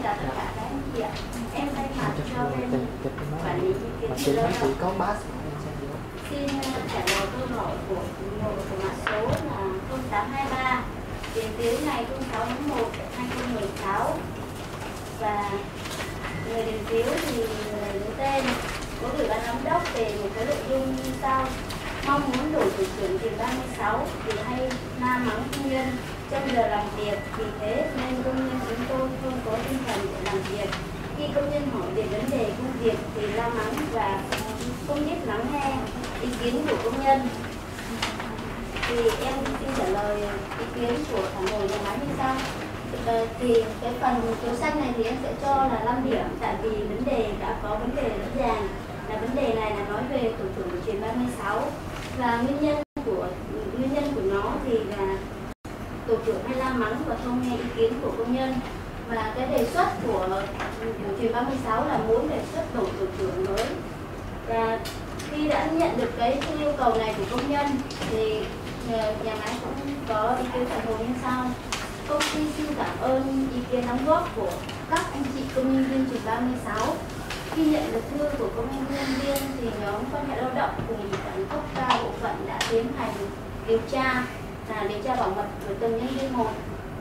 chào tất cả các anh chị ạ. Em thay mặt cho bên quản lý ý kiến lao động xin trả lời câu hỏi của mã số là 0823 tiền phiếu ngày 06 tháng 1 2016 và người điền phiếu thì đứng tên có gửi ban giám đốc về một cái nội dung như sau: mong muốn đổi tổ trưởng tiền 36 vì hay la mắng công nhân trong giờ làm việc, vì thế nên công nhân chúng tôi không có tinh thần để làm việc. Khi công nhân hỏi về vấn đề công việc thì la mắng và không biết lắng nghe ý kiến của công nhân. Thì em xin trả lời ý kiến của phản hồi nhà máy như sau. Thì cái phần phiếu xanh này thì em sẽ cho là 5 điểm, tại vì vấn đề đã có vấn đề rõ ràng là vấn đề này là nói về tổ trưởng của truyền 36 và nguyên nhân của nó thì là tổ trưởng hay la mắng và không nghe ý kiến của công nhân. Và cái đề xuất của truyền 36 là muốn đề xuất đổi tổ trưởng mới. Và khi đã nhận được cái yêu cầu này của công nhân thì nhà máy cũng có ý kiến phản hồi như sau. Công ty xin cảm ơn ý kiến đóng góp của các anh chị công nhân viên truyền 36. Khi nhận được thư của công nhân viên thì nhóm quan hệ lao động cùng quản cấp cao bộ phận đã tiến hành điều tra bảo mật của từng nhân viên một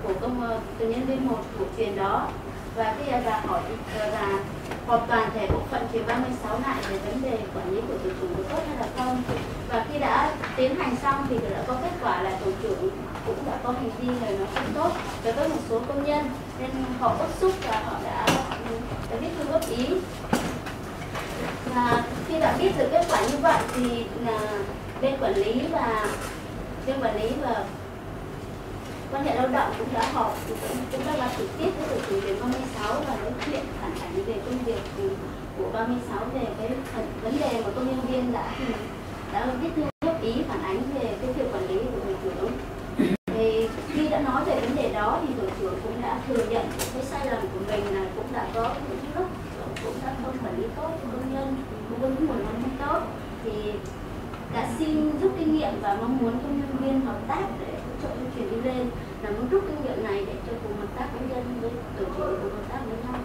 của truyền đó, và khi hỏi và họp toàn thể bộ phận truyền 36 lại về vấn đề quản lý của tổ trưởng có tốt hay là không. Và khi đã tiến hành xong thì đã có kết quả là tổ trưởng cũng đã có hành vi lời nói không tốt đối với một số công nhân, nên họ bức xúc và họ đã viết thư góp ý. Và khi đã biết được kết quả như vậy thì là bên quản lý và quan hệ lao động cũng đã họp, cũng đã gặp trực tiếp với tổ trưởng truyền 36 và nói chuyện phản ánh về công việc của 36 về cái vấn đề mà công nhân viên đã viết thư góp ý phản ánh về cái việc quản lý của tổ trưởng. Thì khi đã nói về vấn đề đó thì tổ trưởng cũng đã thừa nhận cái sai lầm của mình là cũng đã có những lúc cũng đã không quản lý tốt cho công nhân, cũng có những nguồn năng không tốt, thì đã xin rút kinh nghiệm và mong muốn công nhân viên hợp tác để hỗ trợ cho chuyển đi lên, là muốn rút kinh nghiệm này để cho cùng hợp tác với dân, với tổ trưởng cùng hợp tác với nhau.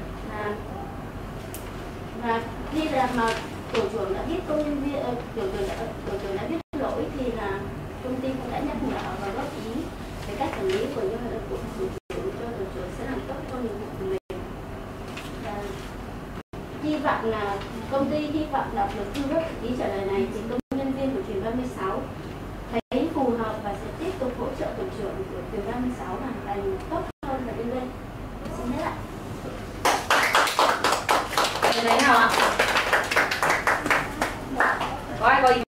Và khi là mà tổ trưởng đã biết tổ trưởng đã biết lỗi thì là công ty cũng đã nhắc nhở và góp ý về cách quản lý của tổ trưởng cho tổ trưởng sẽ làm tốt hơn nhiệm vụ của mình. Và hy vọng là công ty hy vọng đọc được thư góp ý trả lời này thì công nhân viên của truyền 36 thấy phù hợp và sẽ tiếp tục hỗ trợ tổ trưởng của truyền 36 hoàn thành tốt hơn và đi lên. Xin hết ạ. Cái này nào ạ? Có ai có ý